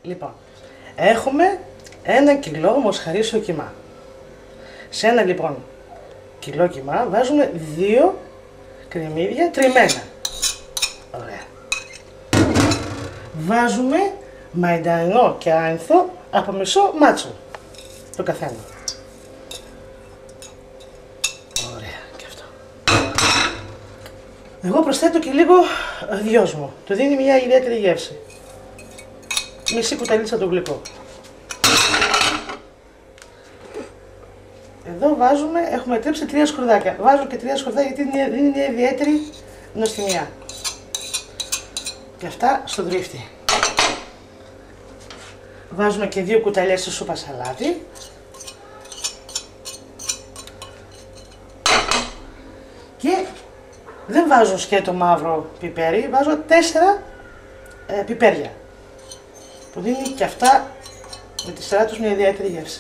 Λοιπόν, έχουμε 1 κιλό μοσχαρίσιο κιμά. Σε 1 λοιπόν κιλό κιμά βάζουμε 2 κρεμμύδια τριμμένα. Ωραία. Βάζουμε μαϊντανό και άνθο από μισό μάτσο το καθένα. Ωραία και αυτό. Εγώ προσθέτω και λίγο δυόσμο. Του δίνει μια ιδιαίτερη γεύση. Μισή κουταλίτσα του γλυκό. Εδώ βάζουμε, έχουμε τρίψει 3 σκουρδάκια. Βάζω και 3 σκουρδάκια γιατί δίνει μια ιδιαίτερη νοστιμιά. Και αυτά στο τρίφτη. Βάζουμε και 2 κουταλιές στη σούπα σαλάτι. Και δεν βάζω σκέτο μαύρο πιπέρι, βάζω 4 πιπέρια. Που δίνει και αυτά με τη σειρά τους μια ιδιαίτερη γεύση.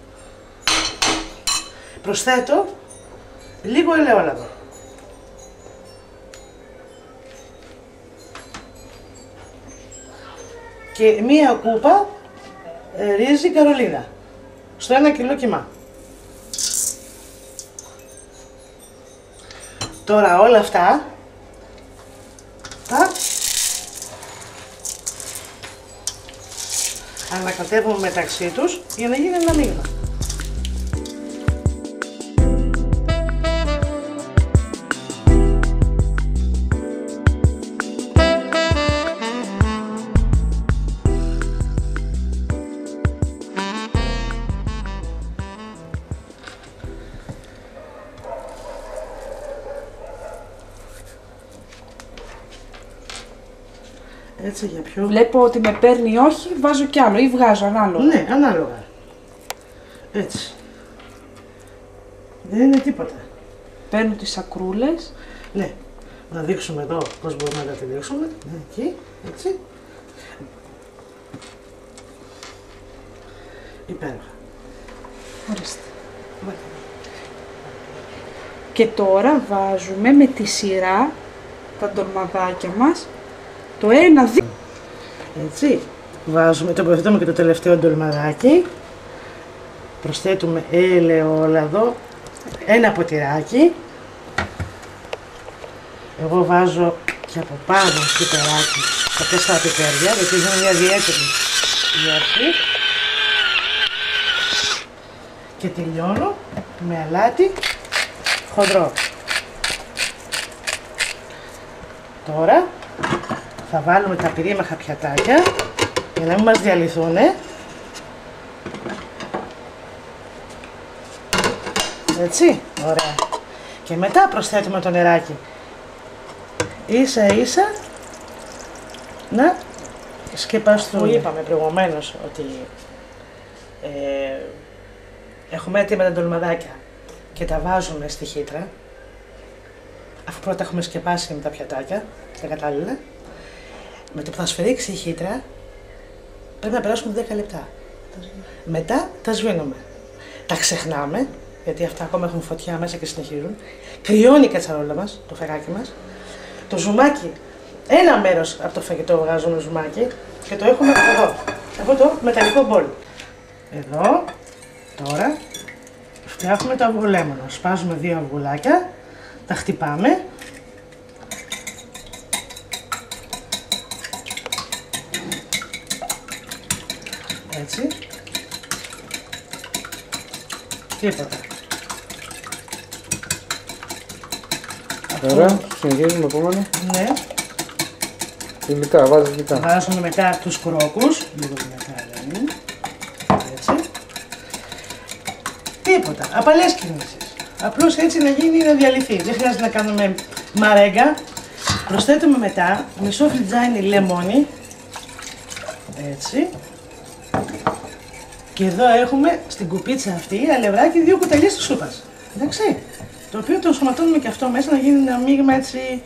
Προσθέτω λίγο ελαιόλαδο. Και μία κούπα ρύζι καρολίνα στο 1 κιλό κιμά. Τώρα όλα αυτά τα ανακατεύουμε μεταξύ τους για να γίνει ένα μείγμα. Έτσι για πιο... Βλέπω ότι με παίρνει όχι, βάζω κι άλλο ή βγάζω ανάλογα. Ναι, ανάλογα. Έτσι. Δεν είναι τίποτα. Παίρνω τις σακρούλες. Ναι. Να δείξουμε εδώ πώς μπορούμε να τα τελειώσουμε. Ναι, εκεί, έτσι. Υπέροχα. Ορίστε. Και τώρα βάζουμε με τη σειρά τα ντολμαδάκια μας. Το 1, 2. Έτσι. Βάζουμε, τοποθετούμε και το τελευταίο ντολμαδάκι. Προσθέτουμε ελαιόλαδο. 1 ποτηράκι. Εγώ βάζω και από πάνω πιπεράκι. Τα 4 πιπέρια, γιατί είναι μια ιδιαίτερη γεύση. Και τελειώνω με αλάτι χοντρό. Τώρα θα βάλουμε τα πυρήμαχα πιατάκια για να μην μας διαλυθούν. Έτσι, ωραία. Και μετά προσθέτουμε το νεράκι. Ίσα ίσα να σκεπαστούν. Που είπαμε προηγουμένως ότι έχουμε έτοιμα τα ντολμαδάκια και τα βάζουμε στη χύτρα, αφού πρώτα έχουμε σκεπάσει με τα πιατάκια, τα κατάλληλα. Με το που θα σφυρίξει η χύτρα, πρέπει να περάσουμε 10 λεπτά. Μετά τα σβήνουμε. Τα ξεχνάμε, γιατί αυτά ακόμα έχουν φωτιά μέσα και συνεχίζουν. Κρυώνει η κατσαρόλα μας, το φεγάκι μας. Το ζουμάκι, ένα μέρος από το φαγητό βγάζουμε ζουμάκι και το έχουμε εδώ, αυτό το μεταλλικό μπολ. Εδώ, τώρα, φτιάχνουμε το αυγολέμονο. Σπάζουμε 2 αυγουλάκια, τα χτυπάμε. Έτσι. Τίποτα. Ωραία, συνεχίζουμε επόμενο. Ναι. Υλικά, βάζεις υλικά. Βάζουμε μετά τους κρόκους. Λίγο δυνατά λένε. Έτσι. Τίποτα. Απαλές κινήσεις. Απλώς έτσι να γίνει, να διαλυθεί. Δεν χρειάζεται να κάνουμε μαρέγκα. Προσθέτουμε μετά μισό φλιτζάνι λεμόνι. Έτσι. Και εδώ έχουμε στην κουπίτσα αυτή αλευράκι 2 κουταλιές της σούπας. Εντάξει. Το οποίο το ενσωματώνουμε και αυτό μέσα να γίνει ένα μείγμα έτσι.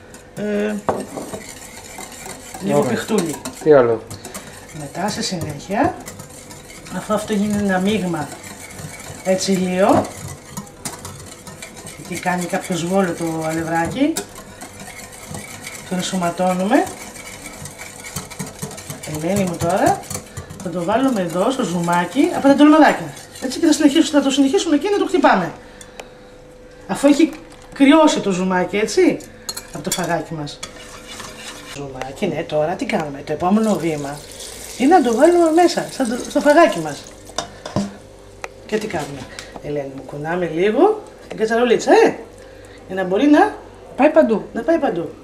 Λίγο πιχτούλι. Τι άλλο. Μετά σε συνέχεια, αφού αυτό γίνει ένα μείγμα έτσι λίγο, γιατί κάνει κάποιο σβόλο το αλευράκι, το ενσωματώνουμε. Ελένη μου τώρα, Θα το βάλουμε εδώ στο ζουμάκι από τα ντολμαδάκια. Έτσι και θα το συνεχίσουμε εκεί να το χτυπάμε. Αφού έχει κρυώσει το ζουμάκι, έτσι, από το φαγάκι μας. Ζουμάκι, ναι, τώρα τι κάνουμε. Το επόμενο βήμα είναι να το βάλουμε μέσα, στο φαγάκι μας. Και τι κάνουμε. Ελένη μου, κουνάμε λίγο την κατσαρολίτσα, για να μπορεί να Πάει παντού. πάει παντού.